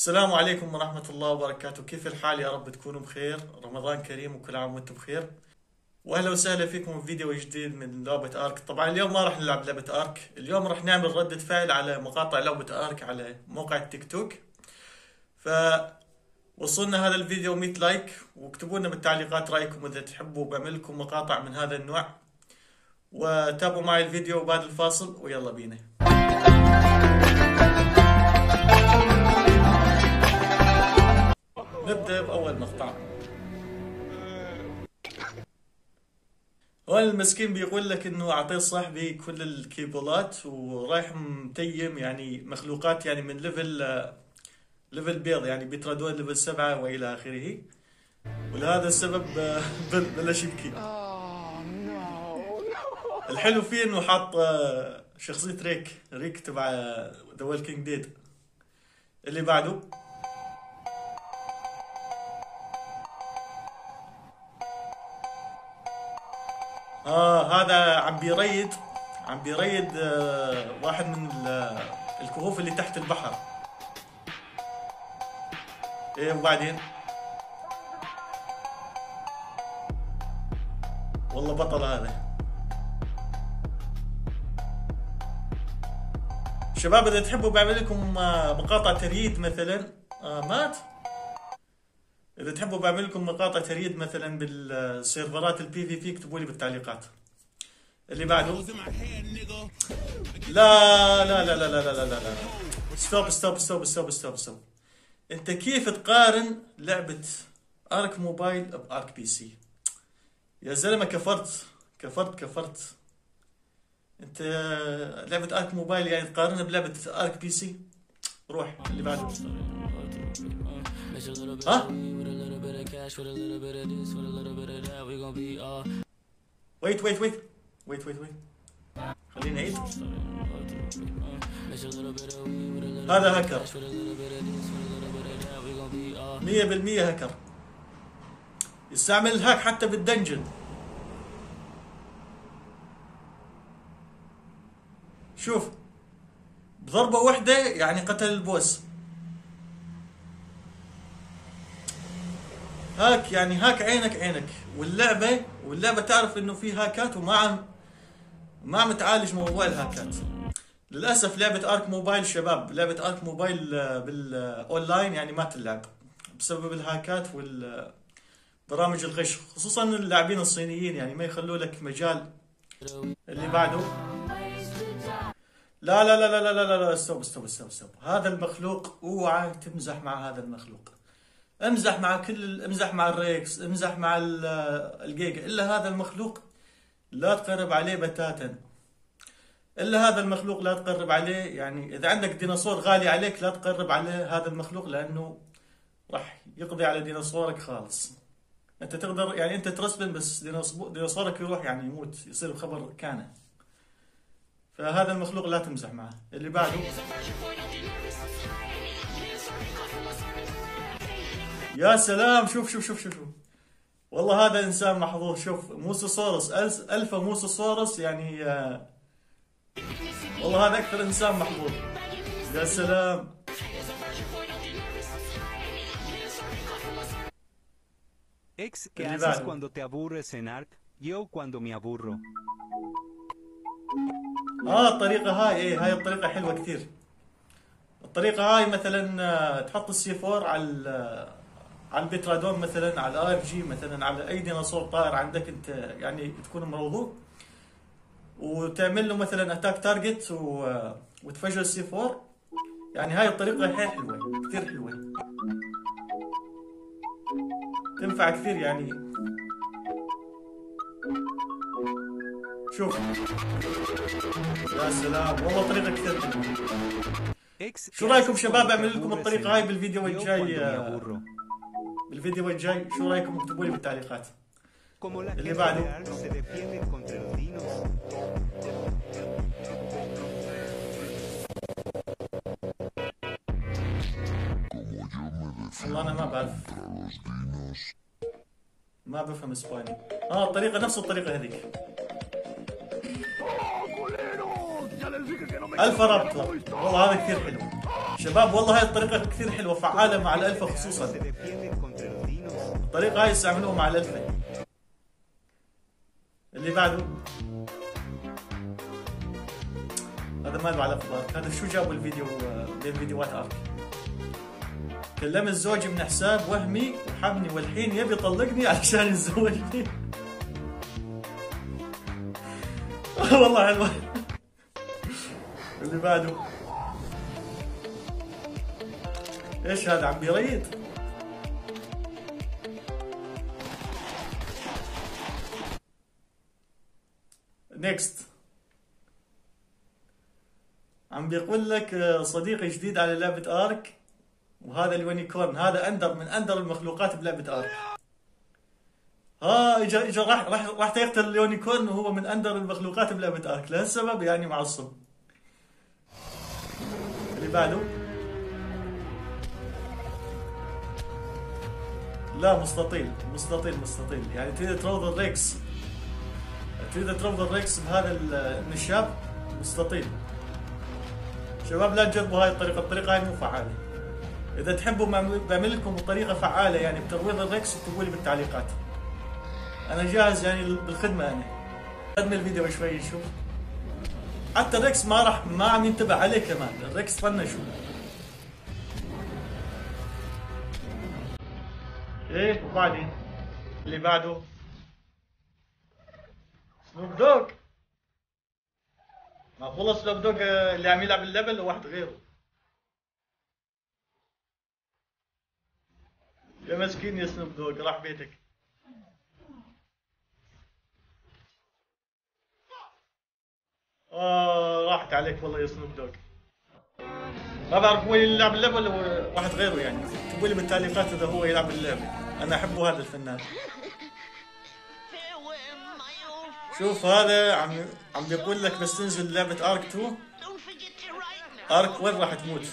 السلام عليكم ورحمة الله وبركاته. كيف الحال؟ يا رب تكونوا بخير. رمضان كريم وكل عام وانتم بخير. واهلا وسهلا فيكم في فيديو جديد من لعبة ارك. طبعا اليوم ما راح نلعب لعبة ارك، اليوم راح نعمل ردة فعل على مقاطع لعبة ارك على موقع التيك توك. فوصلنا هذا الفيديو 100 لايك، واكتبوا لنا بالتعليقات رايكم اذا تحبوا بعمل لكم مقاطع من هذا النوع. وتابعوا معي الفيديو بعد الفاصل ويلا بينا. نبدأ بأول مقطع. هون المسكين بيقول لك انه اعطيت صاحبي كل الكيبلات ورايح متيم، يعني مخلوقات يعني من ليفل بيض، يعني بيتردون ليفل 7 والى اخره. ولهذا السبب بلش يبكي. الحلو فيه انه حاط شخصية ريك تبع ذا وولكينج ديد. اللي بعده هذا عم بيريد واحد من الكهوف اللي تحت البحر. ايه وبعدين والله بطل هذا. شباب اذا تحبوا بعمل لكم مقاطع تريد مثلا مات. اذا تحبوا بعمل لكم مقاطع تريد مثلا بالسيرفرات البي في اكتبوا لي بالتعليقات. اللي بعده لا لا لا لا لا لا لا لا. ستوب. انت كيف تقارن لعبة ارك موبايل بارك بي سي؟ يا زلمة كفرت. انت لعبة ارك موبايل يعني تقارنها بلعبة ارك بي سي؟ روح اللي بعده. ها ويت خلينا نعيد. هذا هكر 100% هكر، يستعمل الهاك حتى بالدنجن. شوف بضربة واحدة يعني قتل البوس. هاك يعني هاك عينك. واللعبة تعرف انه في هاكات ما عم تعالج موضوع الهاكات. للاسف لعبة ارك موبايل شباب، لعبة ارك موبايل بالاونلاين يعني ما تلعب بسبب الهاكات والبرامج الغش، خصوصا اللاعبين الصينيين يعني ما يخلوا لك مجال. اللي بعده لا استوب. هذا المخلوق اوعى تمزح مع هذا المخلوق. امزح مع الريكس، امزح مع الجيجا، الا هذا المخلوق لا تقرب عليه بتاتا. الا هذا المخلوق لا تقرب عليه، يعني اذا عندك ديناصور غالي عليك لا تقرب عليه هذا المخلوق، لانه راح يقضي على ديناصورك خالص. انت تقدر يعني انت ترسبن، بس ديناصورك يروح يعني يموت، يصير بخبر كانه. فهذا المخلوق لا تمزح معه. اللي بعده يا سلام. شوف والله هذا انسان محظوظ. شوف موسوسورس، الفا موسوسورس يعني والله هذا اكثر انسان محظوظ. يا سلام. Ex, ¿qué haces cuando te aburres en Ark? Yo cuando me aburro. الطريقة هاي هاي الطريقة حلوة كثير. الطريقة هاي مثلا تحط السي 4 على البيترادون مثلا، على الار اف جي مثلا، على اي ديناصور طائر عندك انت يعني تكون موضوع، وتعمل له مثلا اتاك تارجت وتفجر السي 4. يعني هاي الطريقة حلوة كثير حلوة، تنفع كثير يعني. شوف يا سلام والله طريقة كثير حلوة. شو رايكم شباب اعمل لكم الطريقة هاي بالفيديو الجاي؟ شو رايكم؟ اكتبوا لي بالتعليقات. اللي بعده والله انا ما بفهم اسباني. الطريقة نفس الطريقة هذيك. الفا رابتر والله هذا كثير حلو. شباب والله هاي الطريقة كثير حلوة فعالة مع الألفة خصوصا. الطريقة هاي استعملوها مع الألفة. اللي بعده هذا ما له علاقة بارك، هذا شو جابوا الفيديو بين فيديوهات ارك. كلمت زوجي من حساب وهمي وحبني والحين يبي يطلقني علشان يتزوجني. والله حلوة. اللي بعده ايش هذا عم بيريد؟ نيكست عم بيقول لك صديقي جديد على لعبة ارك، وهذا اليونيكورن هذا من اندر المخلوقات بلعبة ارك. اجا راح تقتل اليونيكورن وهو من اندر المخلوقات بلعبة ارك، لهالسبب يعني معصب. اللي بعده لا مستطيل يعني تريد تروض الريكس، بهذا النشاب مستطيل. شباب لا تجربوا هاي الطريقة هاي مو فعالة. إذا تحبوا بعمل لكم بطريقة فعالة يعني بترويض الريكس اكتبوا لي بالتعليقات. أنا جاهز يعني بالخدمة. أنا خدمة الفيديو شوي نشوف. حتى الريكس ما عم ينتبه عليه كمان، الريكس طنشوا. إيه وبعدين اللي بعده سنوب دوغ. ما خلص سنوب دوغ اللي عم يلعب الليفل وواحد غيره. يا مسكين يا سنوب دوغ راح بيتك. راحت عليك والله يا سنوب دوغ. ما بعرف هو يلعب اللعبة ولا واحد غيره يعني، اكتبوا لي بالتعليقات اذا هو يلعب اللعبة. انا احبه هذا الفنان. شوف هذا عم بيقول لك بس تنزل لعبة ارك 2 ارك وين راح تموت.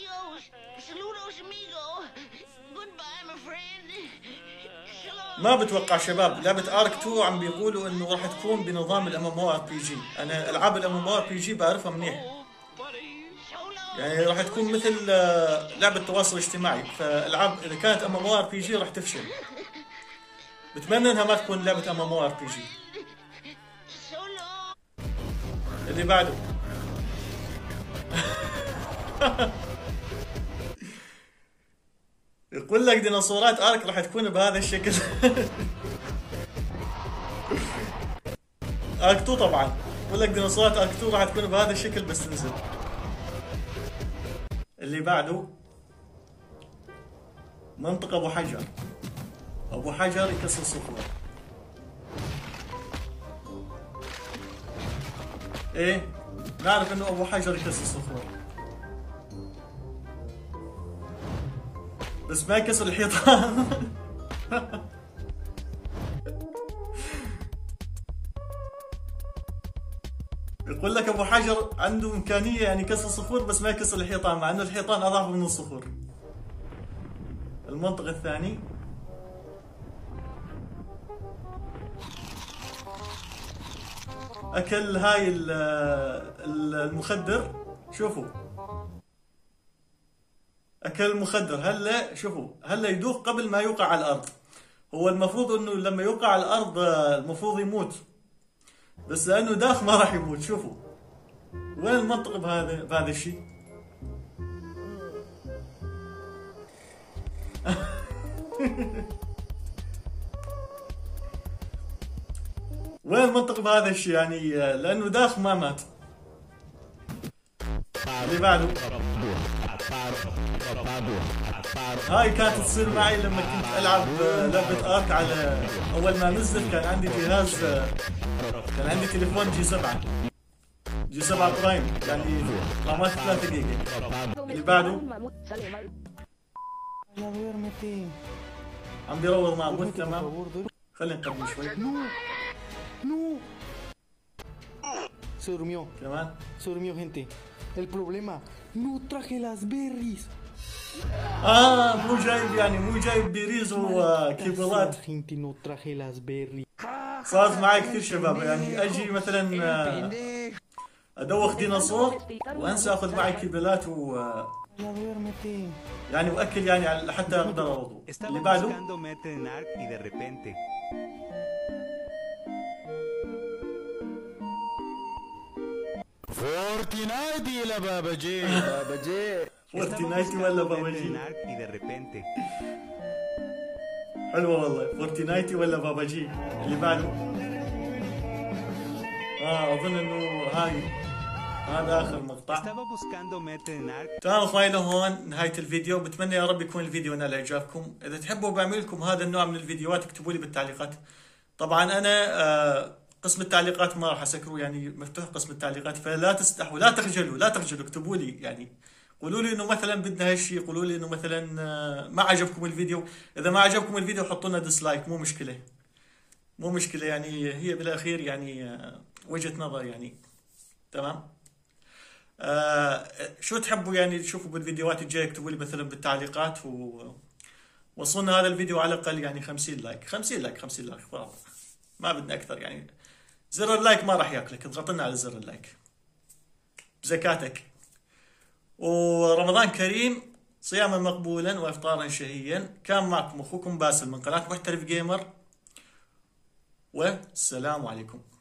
ما بتوقع شباب لعبة ارك 2 عم بيقولوا انه راح تكون بنظام الام ام او ار بي جي. انا العاب الام ام او ار بي جي بعرفها منيح، يعني راح تكون مثل لعبة تواصل اجتماعي، فالعاب اذا كانت ام ام او ار بي جي راح تفشل. بتمنى انها ما تكون لعبة ام ام او ار بي جي. اللي بعده يقول لك ديناصورات ارك راح تكون بهذا الشكل. ارك 2 طبعا يقول لك ديناصورات ارك 2 راح تكون بهذا الشكل بس تنزل. اللي بعده منطقة ابو حجر يكسر صخور. ايه نعرف انه ابو حجر يكسر صخور بس ما يكسر الحيطان. يقول لك ابو حجر عنده امكانيه يعني يكسر صخور بس ما يكسر الحيطان، مع انه الحيطان اضعف من الصخور. المنطقه الثاني اكل هاي المخدر. شوفوا اكل المخدر هلا يدوخ قبل ما يوقع على الارض. هو المفروض انه لما يوقع على الارض المفروض يموت، بس لانه داخ ما راح يموت. شوفوا وين المنطق بهذا الشيء. وين المنطق بهذا الشيء يعني، لانه داخ ما مات. اللي بعده هاي كانت تصير معي لما كنت العب لعبة ارك. على اول ما نزل كان عندي تليفون جي 7 برايم يعني رامات 3 جيجا. اللي بعده عم بيروض مع بوت. تمام خلينا نقبل شوي. No. Se durmió. كمان Se durmió, gente. El problema, no traje las berries. مو جايب بيريز وكيبلات. Gente, no traje las berries. صارت معي كثير شباب، يعني اجي مثلا ادوخ ديناصور وانسى اخذ معي كيبلات Ya duérmete. يعني واكل يعني لحتى اقدر اوضو. Estaba اللي بعده buscando meter en ARC y de repente. فورتنايت ولا بابا جي؟ بابا جي. Estaba فورتنايت buscando ولا meter بابا en جي؟ ARC y de repente. حلوة والله. فورتنايتي ولا بابا جي؟ اللي بعده اظن انه هذا اخر مقطع. Estaba buscando meter en ARC. تمام اخواني، لهون نهاية الفيديو. بتمنى يا رب يكون الفيديو نال اعجابكم. اذا تحبوا بعمل لكم هذا النوع من الفيديوهات اكتبوا لي بالتعليقات. طبعا انا قسم التعليقات ما راح اسكره، يعني مفتوح قسم التعليقات، فلا تستحوا، لا تخجلوا، لا تخجلوا، اكتبوا لي يعني. قولوا لي انه مثلا بدنا هالشيء، قولوا لي انه مثلا ما عجبكم الفيديو. اذا ما عجبكم الفيديو حطوا لنا ديسلايك، مو مشكلة، مو مشكلة، يعني هي بالاخير يعني وجهة نظر يعني. تمام. شو تحبوا يعني تشوفوا بالفيديوهات الجاية؟ اكتبوا لي مثلا بالتعليقات، وصلنا هذا الفيديو على الاقل يعني 50 لايك، 50 لايك، 50 لايك، ما بدنا اكثر يعني. زر اللايك ما راح ياكلك، اضغط لنا على زر اللايك بزكاتك. ورمضان كريم، صياما مقبولا وافطارا شهيا. كان معكم اخوكم باسل من قناة محترف جيمر، والسلام عليكم.